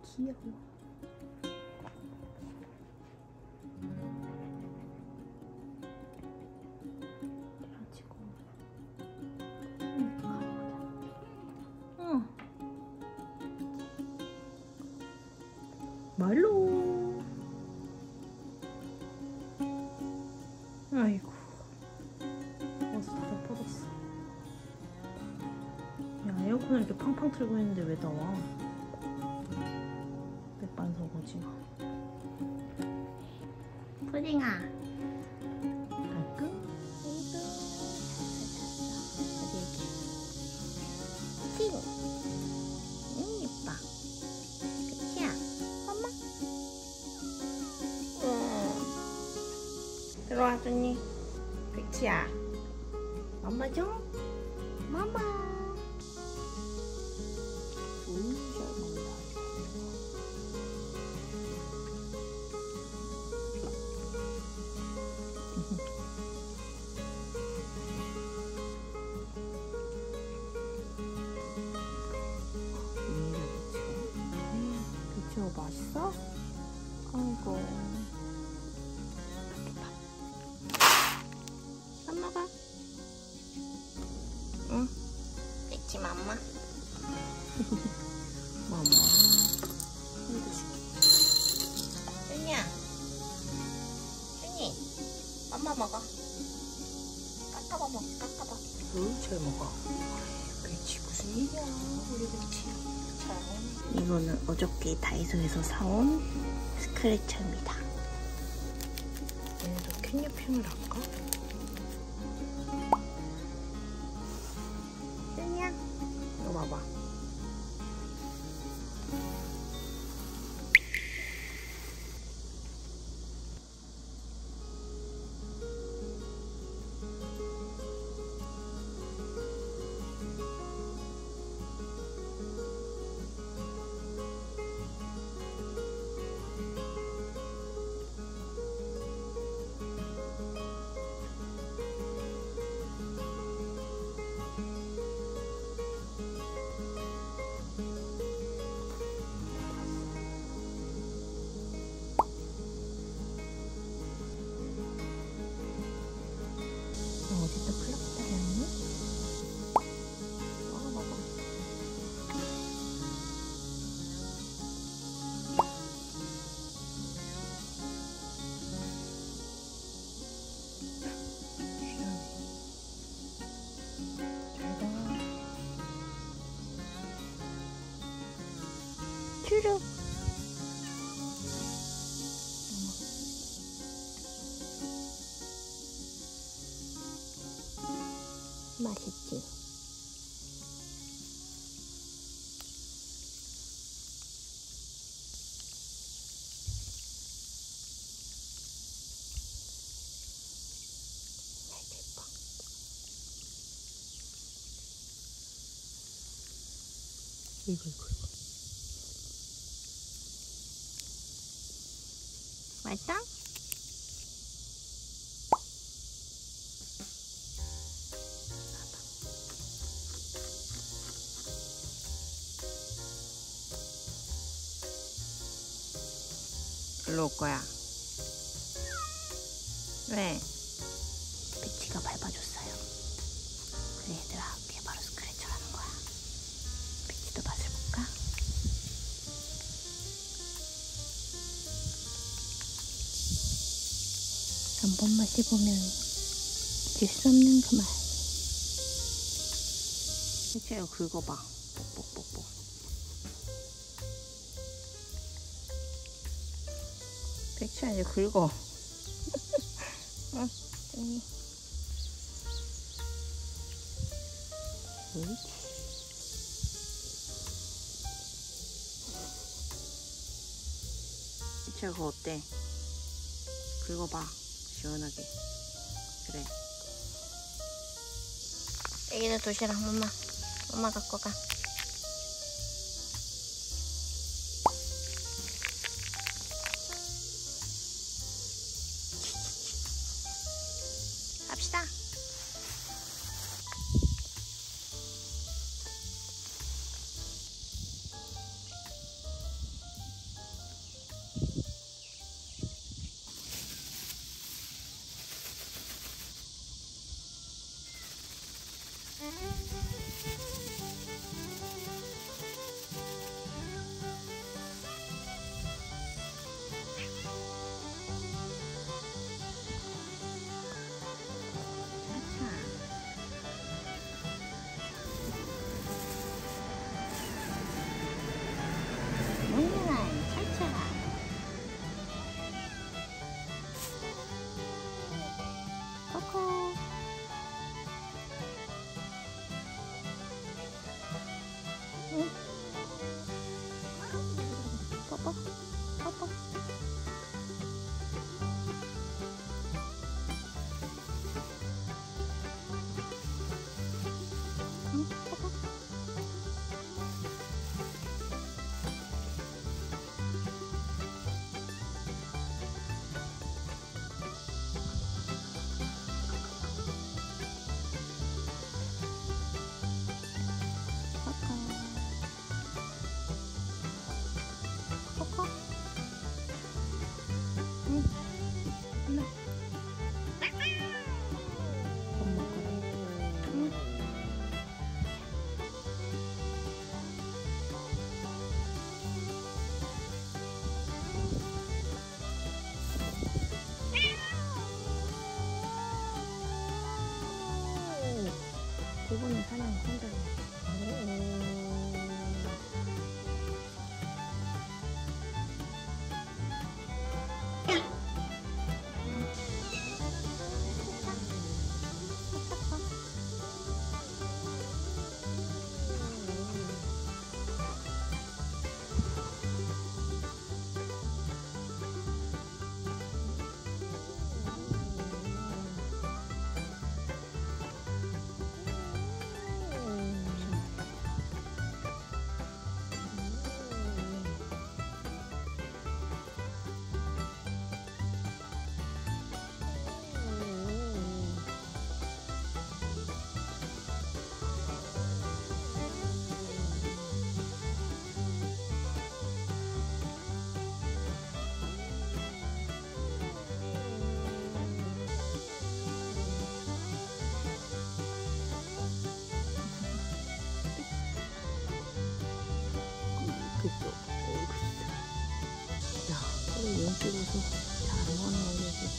귀여워. 그래가지고 응. 말로. 아이고. 벌써 다 뻗었어. 야, 에어컨을 이렇게 팡팡 틀고 있는데 왜 나와? 맥반석 오징어. 푸딩아. 깔끔. 아이고. 잤어. 어디 이렇게. 푸딩. 예뻐. 그치야? 엄마? 들어와, 준이. 그치야? 엄마 줘? 마마. 잘 먹는다. 그치요, 맛있어? 아이고. 안 먹어? 응? 그치, 맘마? 맘마. 준이야. 준이. 맘마 먹어. 깎아봐 먹어. 깎아봐. 잘 먹어. 그치, 무슨 일이야, 우리 그치. 잘. 이거는 어저께 다이소에서 사온 스크래쳐입니다. 얘네도 캔유핑을 할까? 준이야. 이거 봐봐. 어디 또 클럽 다녔니? 먹어. 쭈룩. 맛있지? 예뻐. 이거. 맛있어? 일로 올 거야. 왜? 배치가 밟아줬어요. 그래, 얘들아, 그게 바로 스크래쳐라는 거야. 배치도 맛을 볼까? 한 번만 씹으면 질 수 없는 그 맛. 배치야, 이거 긁어봐. 뽁뽁뽁뽁. 백치야, 이제 긁어. 응, 언니. 백치야, 그거 어때? 긁어봐. 시원하게. 그래. 애기들 도시락 엄마 갖고 가. 갑시다. 응? 뽀뽀? 뽀뽀? 응? 뽀뽀? 코코? 응? 일로. 밥 먹거라. 응? 두 분이 사냥 혼자 해. 그죠? 야, 그래 용 찍어서 잘 먹었네 여기.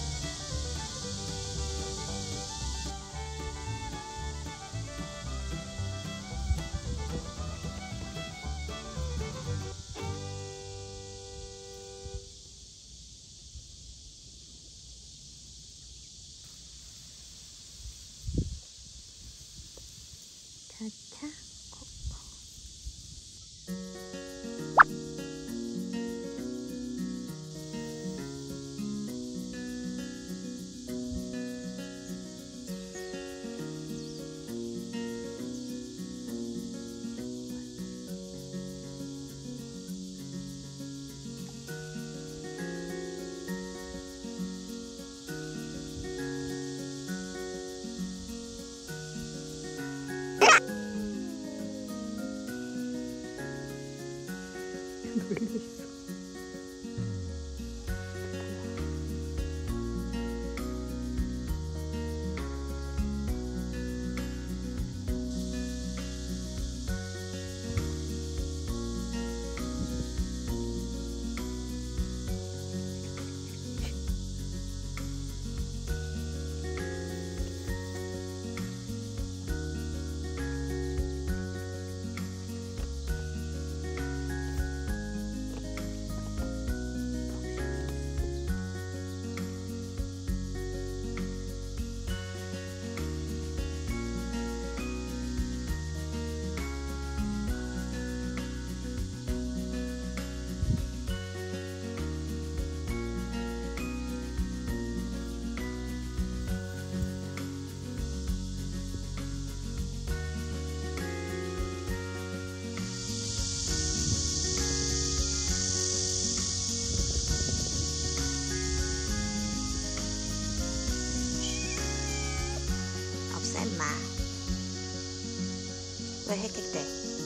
차차 코코. 놀려있어. 없애 인마. 왜 헥헥대?